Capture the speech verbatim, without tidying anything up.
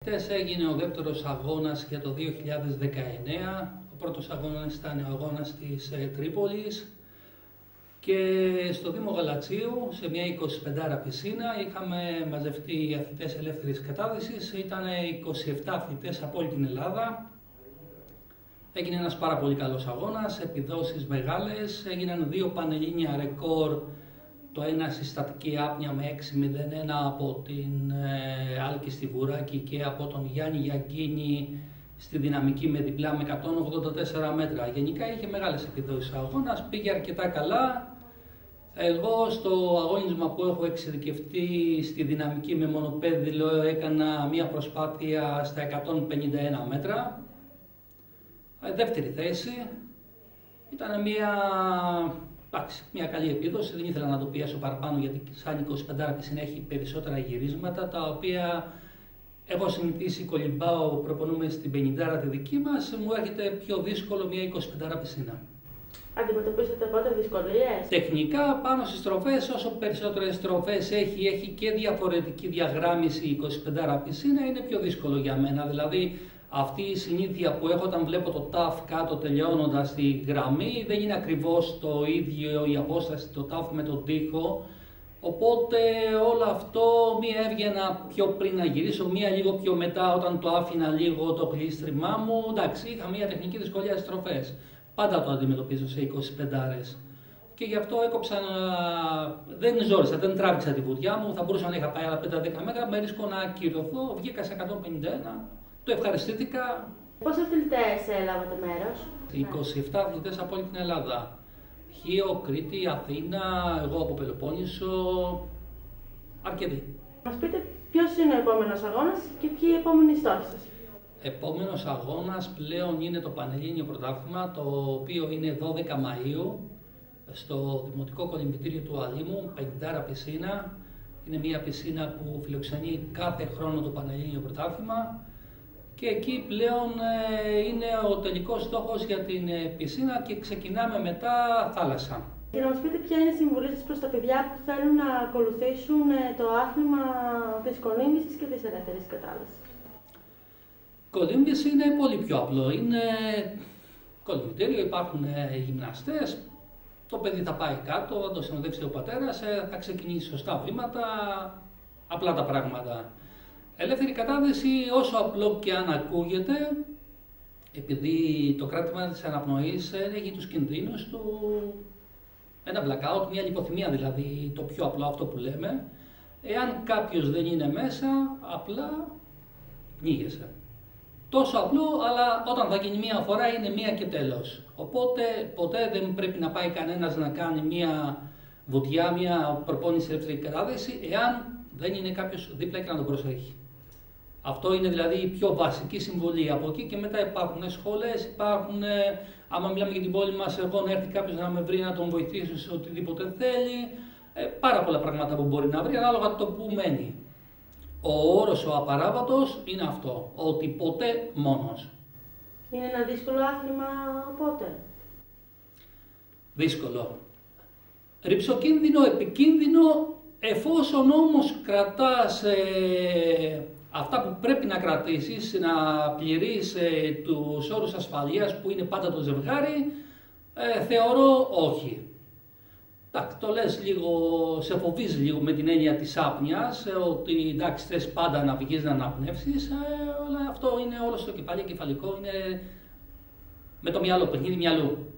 Χτες έγινε ο δεύτερος αγώνας για το δύο χιλιάδες δεκαεννέα. Ο πρώτος αγώνας ήταν ο αγώνας της ε, Τρίπολης και στο Δήμο Γαλατσίου, σε μια εικοσιπεντάρα πισίνα, είχαμε μαζευτεί αθλητές ελεύθερης κατάδυσης. Ήταν είκοσι επτά αθλητές από όλη την Ελλάδα. Έγινε ένας πάρα πολύ καλός αγώνας, επιδόσεις μεγάλες, έγιναν δύο πανελλήνια ρεκόρ. Το ένα στη στατική άπνοια με έξι μηδέν ένα από την ε, Άλκη στη Βουράκη και από τον Γιάννη Γιαγκίνη στη δυναμική με διπλά με εκατόν ογδόντα τέσσερα μέτρα. Γενικά είχε μεγάλες επιδόσεις ο αγώνας, πήγε αρκετά καλά. Εγώ στο αγώνισμα που έχω εξειδικευτεί στη δυναμική με μονοπέδιλο έκανα μια προσπάθεια στα εκατόν πενήντα ένα μέτρα. Δεύτερη θέση. Ήταν μια... Εντάξει, μια καλή επίδοση, δεν ήθελα να το πιάσω παραπάνω γιατί σαν εικοσιπεντάρα πισίνα έχει περισσότερα γυρίσματα τα οποία έχω συνηθίσει, κολυμπάω, προπονούμε στην πενηντάρα τη δική μας, μου έρχεται πιο δύσκολο μια εικοσιπεντάρα πισίνα. Αντιμετωπίσατε πότε δυσκολίες? Τεχνικά πάνω στις στροφές, όσο περισσότερες στροφές έχει, έχει και διαφορετική διαγράμμιση η εικοσιπεντάρα πισίνα, είναι πιο δύσκολο για μένα. Δηλαδή, αυτή η συνήθεια που έχω όταν βλέπω το ταφ κάτω τελειώνοντας τη γραμμή δεν είναι ακριβώς το ίδιο η απόσταση το ταφ με τον τοίχο. Οπότε όλο αυτό μία έβγαινα πιο πριν να γυρίσω, μία λίγο πιο μετά όταν το άφηνα λίγο το κλείστριμά μου. Εντάξει, είχα μία τεχνική δυσκολία στις στροφές. Πάντα το αντιμετωπίζω σε εικοσιπεντάρες. Και γι' αυτό έκοψα να... δεν ζόρισα, δεν τράβηξα τη βουτιά μου. Θα μπορούσα να είχα πάει άλλα πέντε δέκα μέτρα με ρίσκο να ακυρωθώ. Βγήκα σε εκατόν πενήντα ένα. Το ευχαριστήθηκα. Πόσοι αθλητές έλαβατε μέρος? είκοσι επτά αθλητές από όλη την Ελλάδα. Χίο, Κρήτη, Αθήνα, εγώ από Πελοπόννησο. Αρκετοί. Μας πείτε ποιος είναι ο επόμενος αγώνας και ποιοι οι επόμενοι στόχοι σας? Επόμενος αγώνας πλέον είναι το Πανελλήνιο Πρωτάθλημα, το οποίο είναι δώδεκα Μαΐου στο Δημοτικό Κολυμβητήριο του Αλήμου, πενηντάρα πισίνα. Είναι μια πισίνα που φιλοξενεί κάθε χρόνο το Πανελλήνιο Πρωτάθλημα. Και εκεί πλέον ε, είναι ο τελικός στόχος για την ε, πισίνα και ξεκινάμε μετά θάλασσα. Και να μας πείτε ποια είναι η συμβουλή σας προς τα παιδιά που θέλουν να ακολουθήσουν ε, το άθλημα της κολύμβησης και της ελεύθερης κατάδυσης? Κολύμβηση είναι πολύ πιο απλό. Είναι κολυμβητήριο, υπάρχουν ε, γυμναστές. Το παιδί θα πάει κάτω, θα το συνοδεύσει ο πατέρας, ε, θα ξεκινήσει σωστά βήματα, απλά τα πράγματα. Ελεύθερη κατάδυση, όσο απλό και αν ακούγεται, επειδή το κράτημα της αναπνοής έχει τους κινδύνους του, ένα blackout, μια λιποθυμία δηλαδή, το πιο απλό αυτό που λέμε. Εάν κάποιος δεν είναι μέσα, απλά πνίγεσαι. Τόσο απλό, αλλά όταν θα γίνει μία φορά είναι μία και τέλος. Οπότε ποτέ δεν πρέπει να πάει κανένας να κάνει μία βουτιά, μία προπόνηση ελεύθερη κατάδυση, εάν δεν είναι κάποιος δίπλα και να τον προσέχει. Αυτό είναι δηλαδή η πιο βασική συμβολή. Από εκεί και μετά υπάρχουν σχολές, υπάρχουν, άμα μιλάμε για την πόλη μας, εγώ να έρθει κάποιος να με βρει, να τον βοηθήσω σε οτιδήποτε θέλει. Ε, πάρα πολλά πράγματα που μπορεί να βρει, ανάλογα το που μένει. Ο όρος, ο απαράβατος είναι αυτό, ότι ποτέ μόνος. Είναι ένα δύσκολο άθλημα οπότε? Δύσκολο. Ριψοκίνδυνο, επικίνδυνο, εφόσον όμως κρατάς ε, αυτά που πρέπει να κρατήσεις, να πληρείς ε, τους όρους ασφαλείας που είναι πάντα το ζευγάρι, ε, θεωρώ όχι. Εντάξει, το λες λίγο, σε φοβίζει λίγο με την έννοια της άπνοιας, ε, ότι εντάξει θες πάντα να βγεις να αναπνεύσεις, ε, αλλά αυτό είναι όλο στο κεφάλι, κεφαλικό, είναι με το μυαλό, παιχνίδι μυαλού.